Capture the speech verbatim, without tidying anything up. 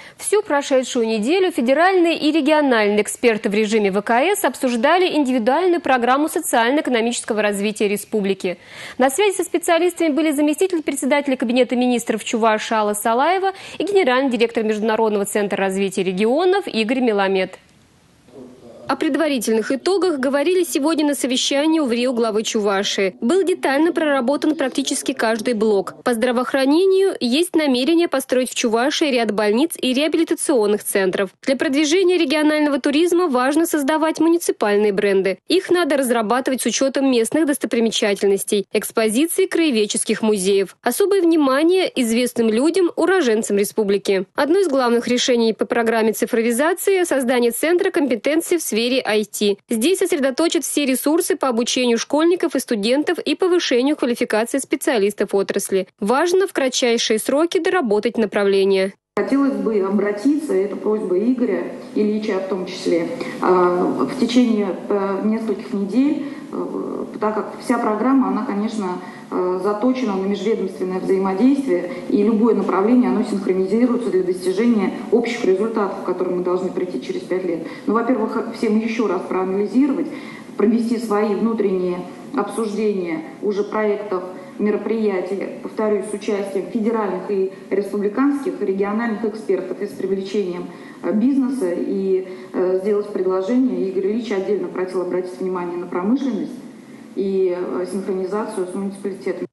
Всю прошедшую неделю федеральные и региональные эксперты в режиме вэ ка эс обсуждали индивидуальную программу социально-экономического развития республики. На связи со специалистами были заместитель председателя Кабинета министров Чувашии Алла Салаева и генеральный директор Международного центра развития регионов Игорь Меламед. О предварительных итогах говорили сегодня на совещании у ВРИО главы Чувашии. Был детально проработан практически каждый блок. По здравоохранению есть намерение построить в Чувашии ряд больниц и реабилитационных центров. Для продвижения регионального туризма важно создавать муниципальные бренды. Их надо разрабатывать с учетом местных достопримечательностей, экспозиций краеведческих музеев. Особое внимание известным людям, уроженцам республики. Одно из главных решений по программе цифровизации – создание центра компетенции в сфере ай ти. Здесь сосредоточат все ресурсы по обучению школьников и студентов и повышению квалификации специалистов отрасли. Важно в кратчайшие сроки доработать направление. Хотелось бы обратиться, это просьба Игоря Ильича в том числе, в течение нескольких недель, так как вся программа, она, конечно, заточена на межведомственное взаимодействие, и любое направление, оно синхронизируется для достижения общих результатов, к которым мы должны прийти через пять лет. Ну, во-первых, всем еще раз проанализировать, провести свои внутренние обсуждения уже проектов, мероприятий, повторюсь, с участием федеральных и республиканских, и региональных экспертов и с привлечением бизнеса, и э, сделать предложение. Игорь Ильич отдельно просил обратить внимание на промышленность и синхронизацию с муниципалитетом.